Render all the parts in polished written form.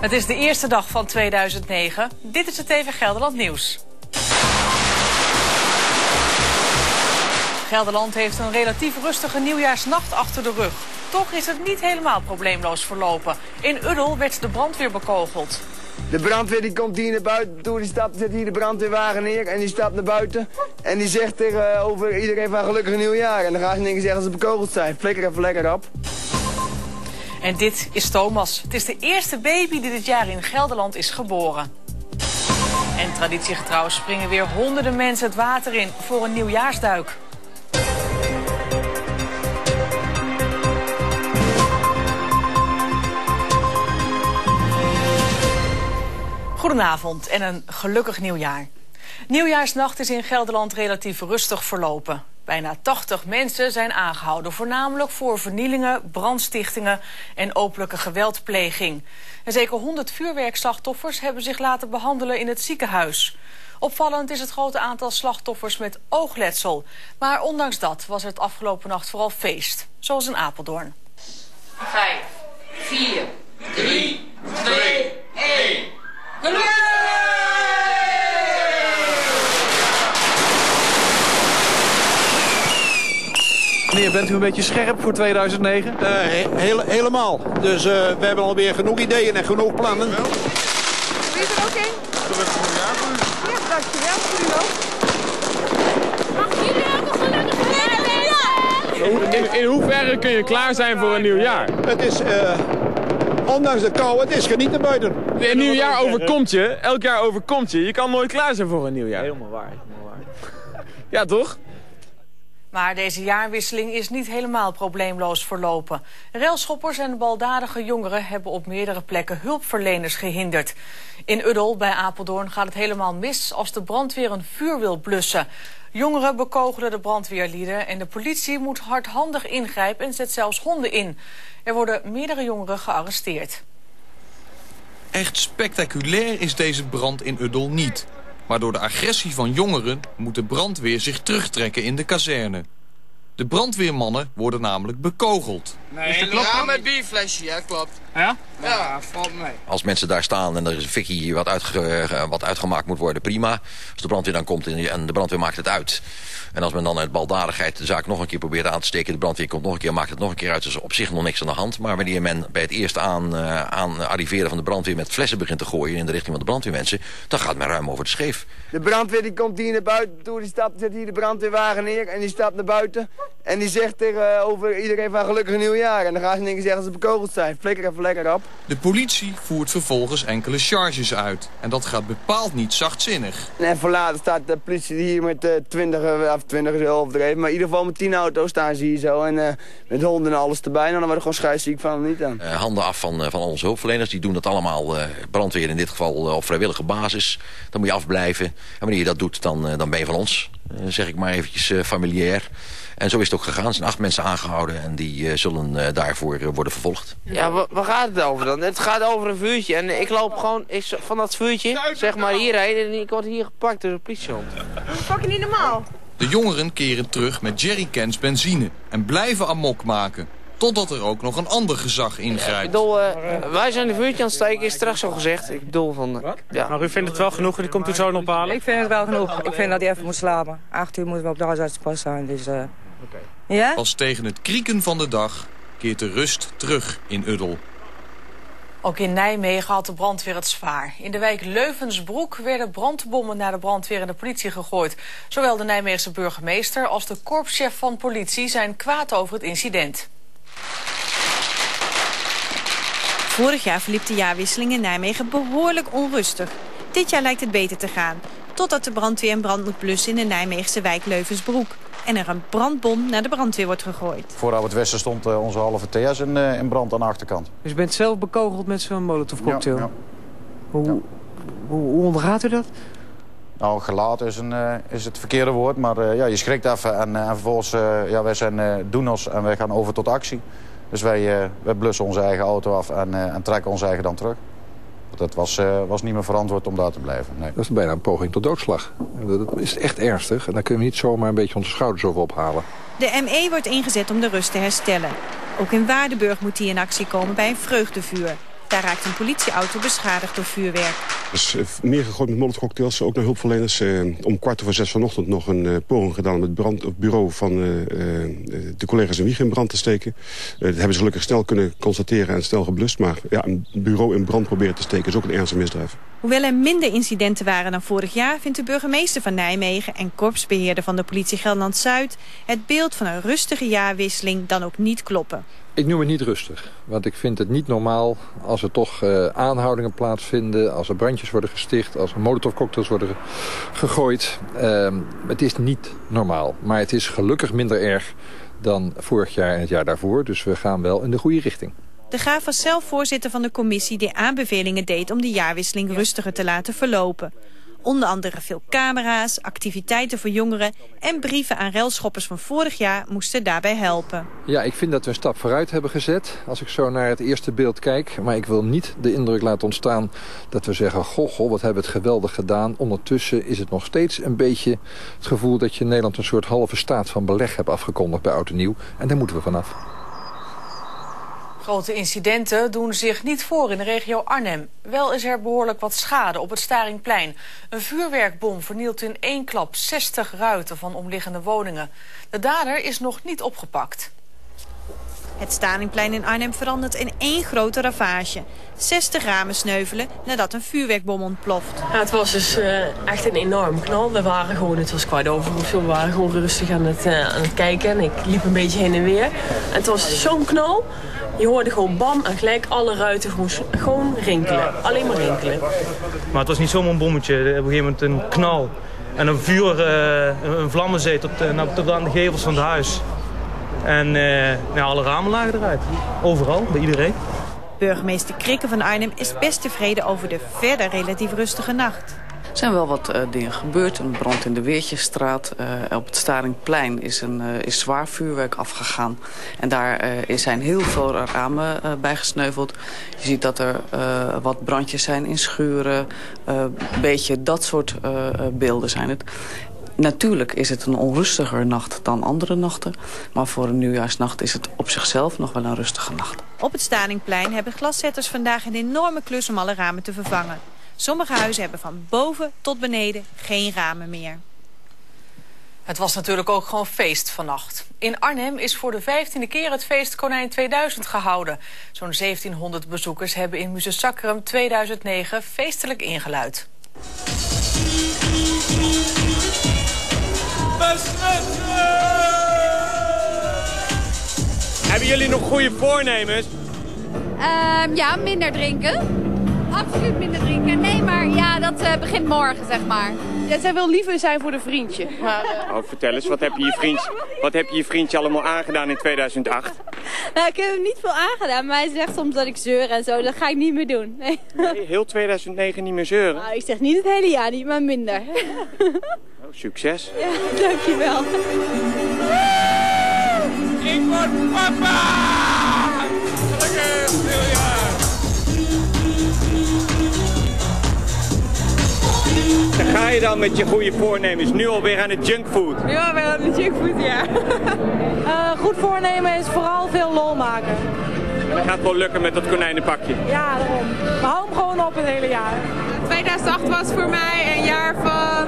Het is de eerste dag van 2009. Dit is het TV Gelderland nieuws. Gelderland heeft een relatief rustige nieuwjaarsnacht achter de rug. Toch is het niet helemaal probleemloos verlopen. In Uddel werd de brandweer bekogeld. De brandweer die komt hier naar buiten toe, zet hier de brandweerwagen neer en die stapt naar buiten. En die zegt tegenover iedereen van gelukkig nieuwjaar. En dan gaan ze in één keer zeggen dat ze bekogeld zijn. Flikker even lekker op. En dit is Thomas. Het is de eerste baby die dit jaar in Gelderland is geboren. En traditiegetrouw springen weer honderden mensen het water in voor een nieuwjaarsduik. Goedenavond en een gelukkig nieuwjaar. Nieuwjaarsnacht is in Gelderland relatief rustig verlopen. Bijna 80 mensen zijn aangehouden, voornamelijk voor vernielingen, brandstichtingen en openlijke geweldpleging. En zeker 100 vuurwerkslachtoffers hebben zich laten behandelen in het ziekenhuis. Opvallend is het grote aantal slachtoffers met oogletsel. Maar ondanks dat was het afgelopen nacht vooral feest, zoals in Apeldoorn. 5, 4, 3, 2, 1... Meneer, bent u een beetje scherp voor 2009? Helemaal. Dus we hebben alweer genoeg ideeën en genoeg plannen. Wie is er ook in? Ja, dankjewel. Voor u ook. Mag jullie ook een gelukkig nieuwjaar? In hoeverre kun je klaar zijn voor een nieuw jaar? Het is, ondanks de kou, het is genieten buiten. Een nieuw jaar overkomt je. Elk jaar overkomt je. Je kan nooit klaar zijn voor een nieuw jaar. Helemaal waar. Ja, toch? Maar deze jaarwisseling is niet helemaal probleemloos verlopen. Railschoppers en baldadige jongeren hebben op meerdere plekken hulpverleners gehinderd. In Uddel bij Apeldoorn gaat het helemaal mis als de brandweer een vuur wil blussen. Jongeren bekogelen de brandweerlieden en de politie moet hardhandig ingrijpen en zet zelfs honden in. Er worden meerdere jongeren gearresteerd. Echt spectaculair is deze brand in Uddel niet. Maar door de agressie van jongeren moet de brandweer zich terugtrekken in de kazerne. De brandweermannen worden namelijk bekogeld. Nee, ja, met bierflesje, ja, klopt. Ja? Ja, valt mee. Als mensen daar staan en er is een fikkie wat uitgemaakt moet worden, prima. Als de brandweer dan komt en de brandweer maakt het uit. En als men dan uit baldadigheid de zaak nog een keer probeert aan te steken, de brandweer komt nog een keer, maakt het nog een keer uit. Dus op zich nog niks aan de hand. Maar wanneer men bij het eerste aan arriveren van de brandweer met flessen begint te gooien in de richting van de brandweermensen, dan gaat men ruim over de scheef. De brandweer die komt hier naar buiten toe, zet hier de brandweerwagen neer en die stapt naar buiten. En die zegt tegenover iedereen van gelukkig nieuwjaar. En dan gaan ze in één keer zeggen dat ze bekogeld zijn. Flikker even lekker op. De politie voert vervolgens enkele charges uit. En dat gaat bepaald niet zachtzinnig. En even later staat de politie hier met 20 is heel overdreven. Maar in ieder geval met 10 auto's staan ze hier zo. En met honden en alles erbij. En dan worden we gewoon scheidsziek van niet aan. Handen af van onze hulpverleners. Die doen dat allemaal, brandweer in dit geval, op vrijwillige basis. Dan moet je afblijven. En wanneer je dat doet, dan ben je van ons. Zeg ik maar eventjes familiair. En zo is het ook gegaan. Er zijn 8 mensen aangehouden en die zullen daarvoor worden vervolgd. Ja, waar gaat het over dan? Het gaat over een vuurtje en ik loop gewoon van dat vuurtje, zeg maar, hierheen en ik word hier gepakt door de politiehond. Pak je niet normaal? De jongeren keren terug met jerrycans benzine en blijven amok maken. Totdat er ook nog een ander gezag ingrijpt. Ik bedoel, wij zijn de vuurtje aan het steken, is straks zo gezegd. Ik bedoel van... ja. Maar u vindt het wel genoeg en die komt u zo nog ophalen? Ik vind het wel genoeg. Ik vind dat hij even moet slapen. 8 uur moeten we op de huisartsenpost zijn, dus... Ja? Pas tegen het krieken van de dag keert de rust terug in Uddel. Ook in Nijmegen had de brandweer het zwaar. In de wijk Leuvensbroek werden brandbommen naar de brandweer en de politie gegooid. Zowel de Nijmeegse burgemeester als de korpschef van politie zijn kwaad over het incident. Vorig jaar verliep de jaarwisseling in Nijmegen behoorlijk onrustig. Dit jaar lijkt het beter te gaan. Totdat de brandweer een brand moet blussen in de Nijmeegse wijk Leuvensbroek. En er een brandbom naar de brandweer wordt gegooid. Voor Albert Westen stond onze halve TS in brand aan de achterkant. Dus u bent zelf bekogeld met zo'n molotovcocktail? Ja. Hoe ondergaat u dat? Nou, gelaten is het verkeerde woord, maar je schrikt even. En vervolgens, wij zijn doeners en wij gaan over tot actie. Dus wij blussen onze eigen auto af en trekken ons eigen dan terug. Dat was niet meer verantwoord om daar te blijven. Nee. Dat is bijna een poging tot doodslag. Dat is echt ernstig. En daar kunnen we niet zomaar een beetje onze schouders over ophalen. De ME wordt ingezet om de rust te herstellen. Ook in Waardenburg moet hij in actie komen bij een vreugdevuur. Daar raakt een politieauto beschadigd door vuurwerk. Er is meer gegooid met molotovcocktails, ook naar hulpverleners. Om 5:15 vanochtend nog een poging gedaan met het bureau van de collega's in Wijchen in brand te steken. Dat hebben ze gelukkig snel kunnen constateren en snel geblust. Maar ja, een bureau in brand proberen te steken is ook een ernstig misdrijf. Hoewel er minder incidenten waren dan vorig jaar, vindt de burgemeester van Nijmegen en korpsbeheerder van de politie Gelderland-Zuid het beeld van een rustige jaarwisseling dan ook niet kloppen. Ik noem het niet rustig, want ik vind het niet normaal als er toch aanhoudingen plaatsvinden, als er brandjes worden gesticht, als er molotovcocktails worden gegooid. Het is niet normaal, maar het is gelukkig minder erg dan vorig jaar en het jaar daarvoor. Dus we gaan wel in de goede richting. De Graaf was zelf voorzitter van de commissie die aanbevelingen deed om de jaarwisseling rustiger te laten verlopen. Onder andere veel camera's, activiteiten voor jongeren en brieven aan relschoppers van vorig jaar moesten daarbij helpen. Ja, ik vind dat we een stap vooruit hebben gezet als ik zo naar het eerste beeld kijk. Maar ik wil niet de indruk laten ontstaan dat we zeggen, goh, wat hebben we het geweldig gedaan. Ondertussen is het nog steeds een beetje het gevoel dat je in Nederland een soort halve staat van beleg hebt afgekondigd bij Oud en Nieuw. En daar moeten we vanaf. Grote incidenten doen zich niet voor in de regio Arnhem. Wel is er behoorlijk wat schade op het Staringplein. Een vuurwerkbom vernielt in één klap 60 ruiten van omliggende woningen. De dader is nog niet opgepakt. Het Staringplein in Arnhem verandert in één grote ravage. 60 ramen sneuvelen nadat een vuurwerkbom ontploft. Ja, het was dus echt een enorm knal. We waren gewoon, het was 5:15 we waren gewoon rustig aan het kijken. En ik liep een beetje heen en weer. En het was zo'n knal. Je hoorde gewoon bam en gelijk alle ruiten gewoon rinkelen. Alleen maar rinkelen. Maar het was niet zomaar een bommetje. Op een gegeven moment een knal. En een vuur, een vlammenzee tot aan de gevels van het huis. En alle ramen lagen eruit. Overal, bij iedereen. Burgemeester Krikke van Arnhem is best tevreden over de verder relatief rustige nacht. Er zijn wel wat dingen gebeurd. Een brand in de Weertjesstraat. Op het Staringplein is zwaar vuurwerk afgegaan. En daar zijn heel veel ramen bij gesneuveld. Je ziet dat er wat brandjes zijn in schuren. Een beetje dat soort beelden zijn het. Natuurlijk is het een onrustiger nacht dan andere nachten. Maar voor een nieuwjaarsnacht is het op zichzelf nog wel een rustige nacht. Op het Staringplein hebben glaszetters vandaag een enorme klus om alle ramen te vervangen. Sommige huizen hebben van boven tot beneden geen ramen meer. Het was natuurlijk ook gewoon feest vannacht. In Arnhem is voor de 15e keer het feest Konijn 2000 gehouden. Zo'n 1700 bezoekers hebben in Musesacrum 2009 feestelijk ingeluid. Hebben jullie nog goede voornemens? Ja, minder drinken. Absoluut minder drinken. Nee, maar ja, dat begint morgen, zeg maar. Ja, zij wil liever zijn voor de vriendje. Maar, Oh, vertel eens, wat heb je je vriendje allemaal aangedaan in 2008? Nou, ik heb hem niet veel aangedaan, maar hij zegt soms dat ik zeur en zo. Dat ga ik niet meer doen. Nee, heel 2009 niet meer zeuren? Nou, ik zeg niet het hele jaar niet, maar minder. Oh, succes. Ja, dankjewel. Ik word papa! Gelukkig nieuwjaar! Dan ga je dan met je goede voornemens nu alweer aan de junkfood? Nu alweer aan de junkfood, ja. Goed voornemen is vooral veel lol maken. Dat gaat wel lukken met dat konijnenpakje. Ja, daarom. We houden hem gewoon op het hele jaar. 2008 was voor mij een jaar van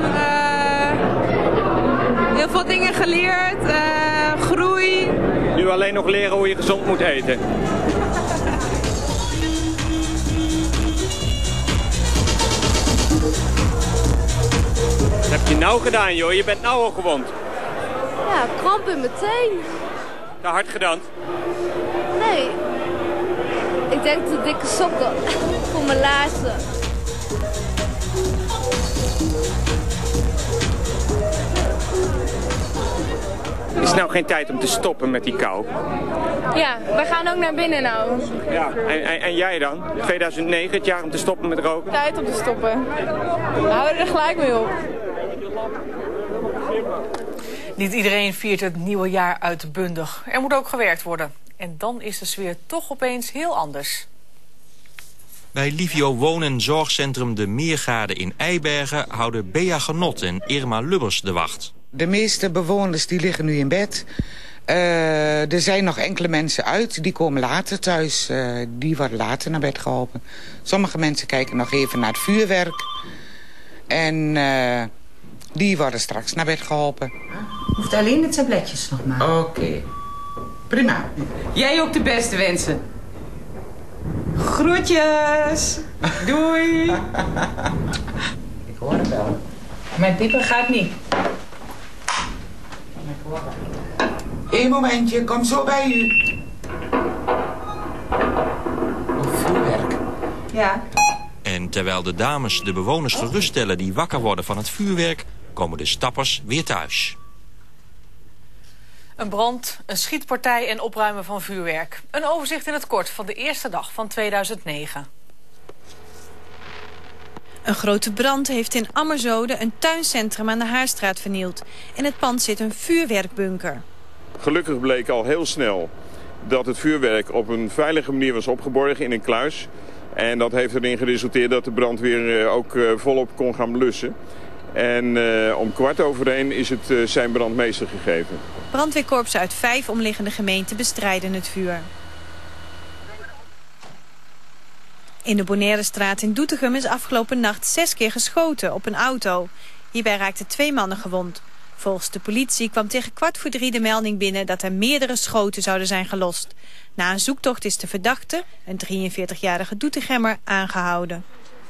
heel veel dingen geleerd, groei. Nu alleen nog leren hoe je gezond moet eten. Wat heb je nou gedaan, joh? Je bent nou al gewond. Ja, kramp in mijn teen. Te hard gedaan? Nee. Ik denk te dikke sokken voor mijn laarzen. Het is nou geen tijd om te stoppen met die kou. Ja, we gaan ook naar binnen nou. Ja, en jij dan? 2009, het jaar om te stoppen met roken? Tijd om te stoppen. We houden er gelijk mee op. Niet iedereen viert het nieuwe jaar uitbundig. Er moet ook gewerkt worden. En dan is de sfeer toch opeens heel anders. Bij Livio Wonen Zorgcentrum De Meergade in Eibergen houden Bea Genot en Irma Lubbers de wacht. De meeste bewoners die liggen nu in bed. Er zijn nog enkele mensen uit, die komen later thuis. Die worden later naar bed geholpen. Sommige mensen kijken nog even naar het vuurwerk. En die worden straks naar bed geholpen. Hoeft alleen de tabletjes nog maar. Oké. Prima. Jij ook de beste wensen. Groetjes. Doei. Ik hoor het wel. Mijn pieper gaat niet. Eén momentje, kom zo bij u. Vuurwerk. Ja. En terwijl de dames de bewoners geruststellen die wakker worden van het vuurwerk, komen de stappers weer thuis. Een brand, een schietpartij en opruimen van vuurwerk. Een overzicht in het kort van de eerste dag van 2009. Een grote brand heeft in Ammerzoden een tuincentrum aan de Haarstraat vernield. In het pand zit een vuurwerkbunker. Gelukkig bleek al heel snel dat het vuurwerk op een veilige manier was opgeborgen in een kluis. En dat heeft erin geresulteerd dat de brandweer ook volop kon gaan blussen. En om 1:15 is het zijn brandmeester gegeven. Brandweerkorpsen uit 5 omliggende gemeenten bestrijden het vuur. In de Bonairestraat in Doetinchem is afgelopen nacht 6 keer geschoten op een auto. Hierbij raakten 2 mannen gewond. Volgens de politie kwam tegen 2:15 de melding binnen dat er meerdere schoten zouden zijn gelost. Na een zoektocht is de verdachte, een 43-jarige Doetinchemmer, aangehouden.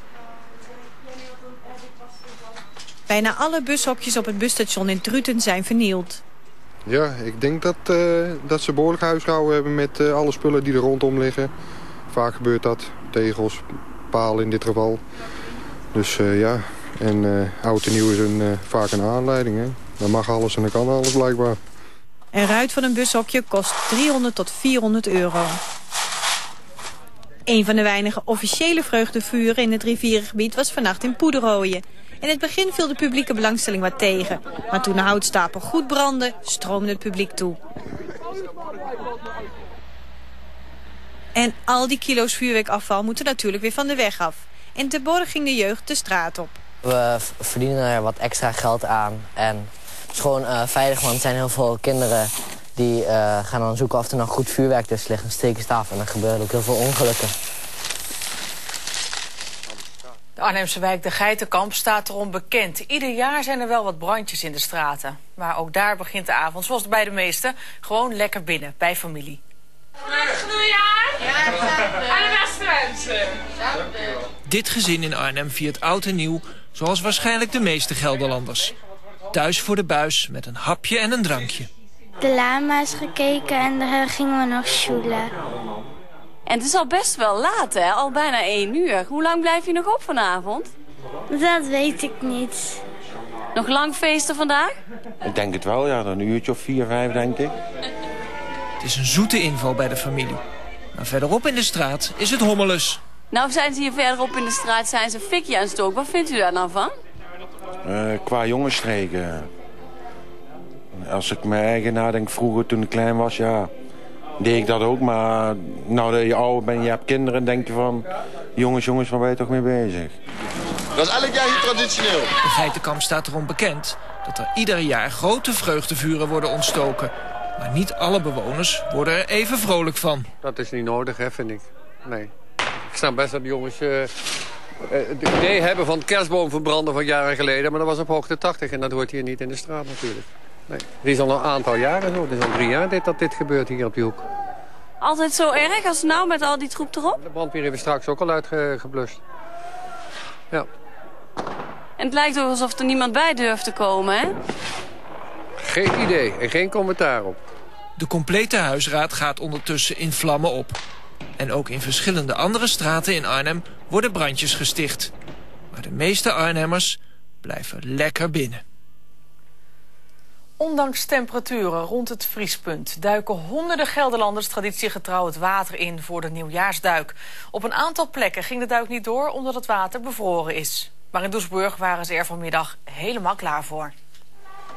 Bijna alle bushokjes op het busstation in Druten zijn vernield. Ja, ik denk dat ze behoorlijk huishouden hebben met alle spullen die er rondom liggen. Vaak gebeurt dat. Tegels, palen in dit geval. Dus ja, en oud en nieuw is vaak een aanleiding. Hè. Dan mag alles en dan kan alles blijkbaar. Een ruit van een bushokje kost 300 tot 400 euro. Een van de weinige officiële vreugdevuren in het rivierengebied was vannacht in Poederooien. In het begin viel de publieke belangstelling wat tegen. Maar toen de houtstapel goed brandde, stroomde het publiek toe. En al die kilo's vuurwerkafval moeten natuurlijk weer van de weg af. In Terborg ging de jeugd de straat op. We verdienen er wat extra geld aan. En het is gewoon veilig, want er zijn heel veel kinderen die gaan dan zoeken of er nog goed vuurwerk tussen ligt. En steken ze het af en dan gebeuren ook heel veel ongelukken. De Arnhemse wijk De Geitenkamp staat erom bekend. Ieder jaar zijn er wel wat brandjes in de straten. Maar ook daar begint de avond, zoals bij de meesten, gewoon lekker binnen, bij familie. Gelukkig nieuwjaar! Ja, alle beste wensen! Dit gezin in Arnhem viert oud en nieuw, zoals waarschijnlijk de meeste Gelderlanders. Thuis voor de buis met een hapje en een drankje. De lama's gekeken en daar gingen we nog sjoelen. En het is al best wel laat, hè? Al bijna 1 uur. Hoe lang blijf je nog op vanavond? Dat weet ik niet. Nog lang feesten vandaag? Ik denk het wel, ja. Een uurtje of 4, 5, denk ik. Het is een zoete inval bij de familie. Maar verderop in de straat is het hommelus. Nou, zijn ze hier verderop in de straat, zijn ze fikje aan het stoken. Wat vindt u daar nou van? Qua jongensstreken. Als ik mijn eigen nadenk, vroeger toen ik klein was, ja, deed ik dat ook. Maar nou dat je ouder bent, je hebt kinderen, denk je van, jongens, waar ben je toch mee bezig? Dat is elk jaar hier traditioneel. De Geitenkamp staat erom bekend dat er ieder jaar grote vreugdevuren worden ontstoken. Maar niet alle bewoners worden er even vrolijk van. Dat is niet nodig, hè, vind ik. Nee. Ik snap best dat de jongens het idee hebben van kerstboom verbranden van jaren geleden. Maar dat was op hoogte 80 en dat hoort hier niet in de straat natuurlijk. Nee. Het is al een aantal jaren zo. Het is al 3 jaar dat dit gebeurt hier op die hoek. Altijd zo erg als nou met al die troep erop? De brandweer heeft straks ook al uitgeblust. Ja. En het lijkt ook alsof er niemand bij durft te komen, hè? Geen idee en geen commentaar op. De complete huisraad gaat ondertussen in vlammen op. En ook in verschillende andere straten in Arnhem worden brandjes gesticht. Maar de meeste Arnhemmers blijven lekker binnen. Ondanks temperaturen rond het vriespunt duiken honderden Gelderlanders traditiegetrouw het water in voor de nieuwjaarsduik. Op een aantal plekken ging de duik niet door omdat het water bevroren is. Maar in Doesburg waren ze er vanmiddag helemaal klaar voor.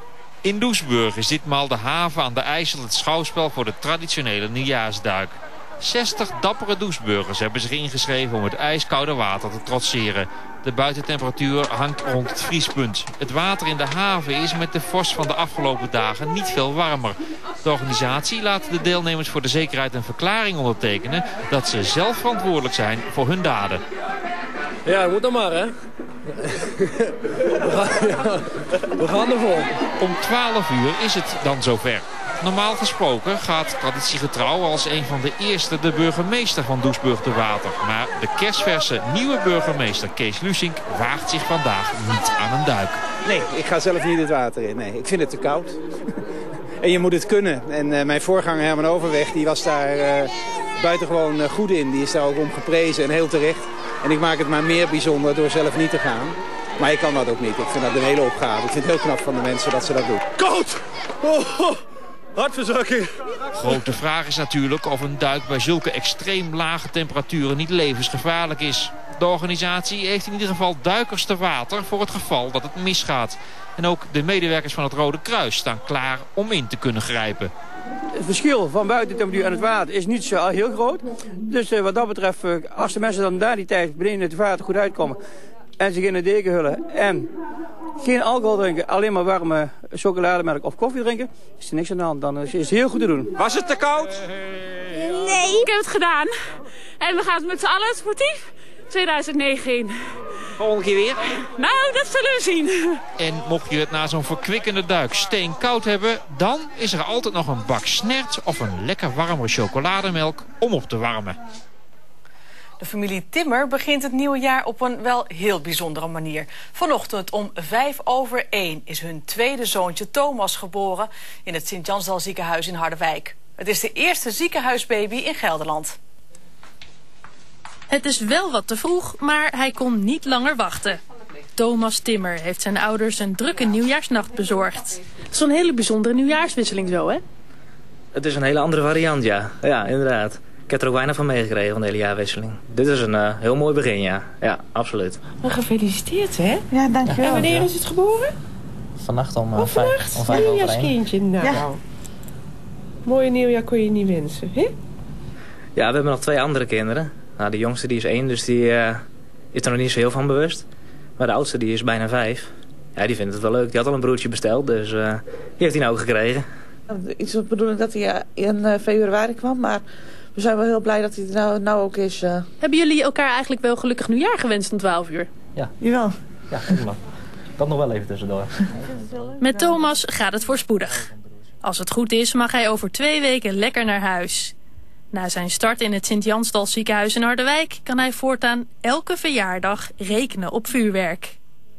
In Doesburg is ditmaal de haven aan de IJssel het schouwspel voor de traditionele nieuwjaarsduik. 60 dappere Doesburgers hebben zich ingeschreven om het ijskoude water te trotseren. De buitentemperatuur hangt rond het vriespunt. Het water in de haven is met de vorst van de afgelopen dagen niet veel warmer. De organisatie laat de deelnemers voor de zekerheid een verklaring ondertekenen dat ze zelf verantwoordelijk zijn voor hun daden. Ja, dat moet dan maar, hè. We gaan ervoor. Om 12 uur is het dan zover. Normaal gesproken gaat traditiegetrouw als een van de eerste de burgemeester van Doesburg te water. Maar de kerstverse nieuwe burgemeester Kees Lusink waagt zich vandaag niet aan een duik. Nee, ik ga zelf niet het water in. Nee, ik vind het te koud. En je moet het kunnen. En mijn voorganger Herman Overweg die was daar buitengewoon goed in. Die is daar ook om geprezen en heel terecht. En ik maak het maar meer bijzonder door zelf niet te gaan. Maar ik kan dat ook niet. Ik vind dat een hele opgave. Ik vind het heel knap van de mensen dat ze dat doen. Koud! Oh. Hartverzakking. Grote vraag is natuurlijk of een duik bij zulke extreem lage temperaturen niet levensgevaarlijk is. De organisatie heeft in ieder geval duikers te water voor het geval dat het misgaat. En ook de medewerkers van het Rode Kruis staan klaar om in te kunnen grijpen. Het verschil van buitentemperatuur en het water is niet zo heel groot. Dus wat dat betreft, als de mensen dan daar die tijd beneden het water goed uitkomen en zich in een deken hullen en geen alcohol drinken, alleen maar warme chocolademelk of koffie drinken, is er niks aan de hand. Dan is het heel goed te doen. Was het te koud? Nee. Ik heb het gedaan. En we gaan het met z'n allen sportief 2019. Volgende keer weer? Nou, dat zullen we zien. En mocht je het na zo'n verkwikkende duik steenkoud hebben, dan is er altijd nog een bak snert of een lekker warme chocolademelk om op te warmen. De familie Timmer begint het nieuwe jaar op een wel heel bijzondere manier. Vanochtend om 1:05 is hun tweede zoontje Thomas geboren in het Sint-Jansdal ziekenhuis in Harderwijk. Het is de eerste ziekenhuisbaby in Gelderland. Het is wel wat te vroeg, maar hij kon niet langer wachten. Thomas Timmer heeft zijn ouders een drukke nieuwjaarsnacht bezorgd. Zo'n hele bijzondere nieuwjaarswisseling zo, hè? Het is een hele andere variant, ja. Ja, inderdaad. Ik heb er ook weinig van meegekregen van de hele jaarwisseling. Dit is een heel mooi begin, ja. Ja, absoluut. Wel gefeliciteerd, hè? Ja, dankjewel. En wanneer is het geboren? Vannacht om vannacht? 5 Nieuwjaarskindje, nou. Ja. Mooie nieuwjaar kon je niet wensen, hè? Ja, we hebben nog 2 andere kinderen. Nou, de jongste die is 1, dus die is er nog niet zo heel van bewust. Maar de oudste die is bijna 5. Ja, die vindt het wel leuk. Die had al een broertje besteld, dus die heeft hij nou ook gekregen. Iets wat bedoeling dat hij in februari kwam, maar we zijn wel heel blij dat hij er nou ook is. Hebben jullie elkaar eigenlijk wel gelukkig nieuwjaar gewenst om 12 uur? Ja. Jawel. Ja, prima. Dat nog wel even tussendoor. Met Thomas gaat het voorspoedig. Als het goed is, mag hij over 2 weken lekker naar huis. Na zijn start in het Sint-Jansdal ziekenhuis in Harderwijk kan hij voortaan elke verjaardag rekenen op vuurwerk.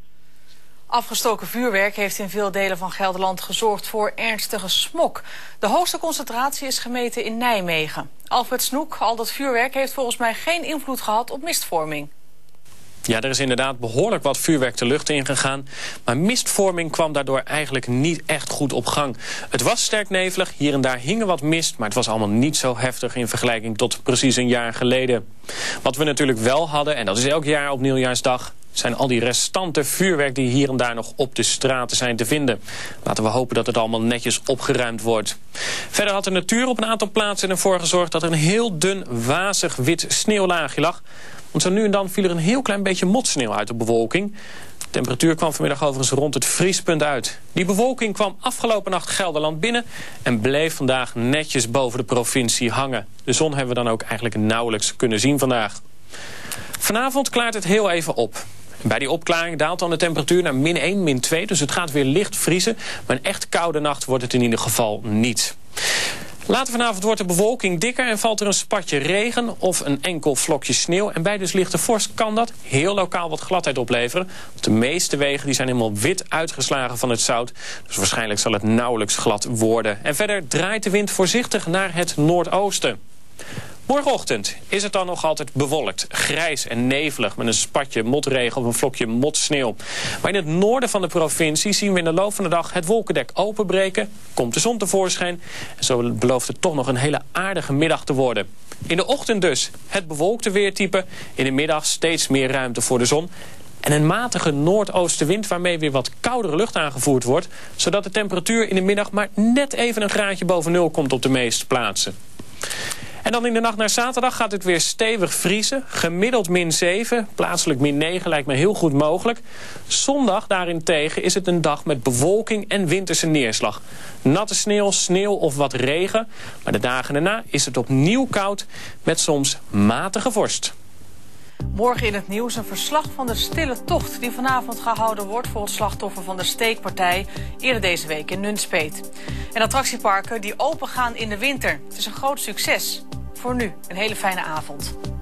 Afgestoken vuurwerk heeft in veel delen van Gelderland gezorgd voor ernstige smok. De hoogste concentratie is gemeten in Nijmegen. Alfred Snoek, al dat vuurwerk heeft volgens mij geen invloed gehad op mistvorming. Ja, er is inderdaad behoorlijk wat vuurwerk de lucht ingegaan. Maar mistvorming kwam daardoor eigenlijk niet echt goed op gang. Het was sterk nevelig, hier en daar hing wat mist, maar het was allemaal niet zo heftig in vergelijking tot precies een jaar geleden. Wat we natuurlijk wel hadden, en dat is elk jaar op Nieuwjaarsdag, zijn al die restanten vuurwerk die hier en daar nog op de straten zijn te vinden. Laten we hopen dat het allemaal netjes opgeruimd wordt. Verder had de natuur op een aantal plaatsen ervoor gezorgd dat er een heel dun, wazig wit sneeuwlaagje lag. Want zo nu en dan viel er een heel klein beetje motsneeuw uit de bewolking. De temperatuur kwam vanmiddag overigens rond het vriespunt uit. Die bewolking kwam afgelopen nacht Gelderland binnen en bleef vandaag netjes boven de provincie hangen. De zon hebben we dan ook eigenlijk nauwelijks kunnen zien vandaag. Vanavond klaart het heel even op. Bij die opklaring daalt dan de temperatuur naar -1, -2, dus het gaat weer licht vriezen. Maar een echt koude nacht wordt het in ieder geval niet. Later vanavond wordt de bewolking dikker en valt er een spatje regen of een enkel vlokje sneeuw. En bij dus lichte vorst kan dat heel lokaal wat gladheid opleveren. Want de meeste wegen die zijn helemaal wit uitgeslagen van het zout. Dus waarschijnlijk zal het nauwelijks glad worden. En verder draait de wind voorzichtig naar het noordoosten. Morgenochtend is het dan nog altijd bewolkt, grijs en nevelig met een spatje motregen of een vlokje motsneeuw. Maar in het noorden van de provincie zien we in de loop van de dag het wolkendek openbreken, komt de zon tevoorschijn en zo belooft het toch nog een hele aardige middag te worden. In de ochtend dus het bewolkte weertype, in de middag steeds meer ruimte voor de zon en een matige noordoostenwind waarmee weer wat koudere lucht aangevoerd wordt, zodat de temperatuur in de middag maar net even een graadje boven nul komt op de meeste plaatsen. En dan in de nacht naar zaterdag gaat het weer stevig vriezen. Gemiddeld -7, plaatselijk -9 lijkt me heel goed mogelijk. Zondag daarentegen is het een dag met bewolking en winterse neerslag. Natte sneeuw, sneeuw of wat regen. Maar de dagen daarna is het opnieuw koud met soms matige vorst. Morgen in het nieuws een verslag van de stille tocht die vanavond gehouden wordt voor het slachtoffer van de steekpartij eerder deze week in Nunspeet. En attractieparken die open gaan in de winter. Het is een groot succes. Voor nu een hele fijne avond.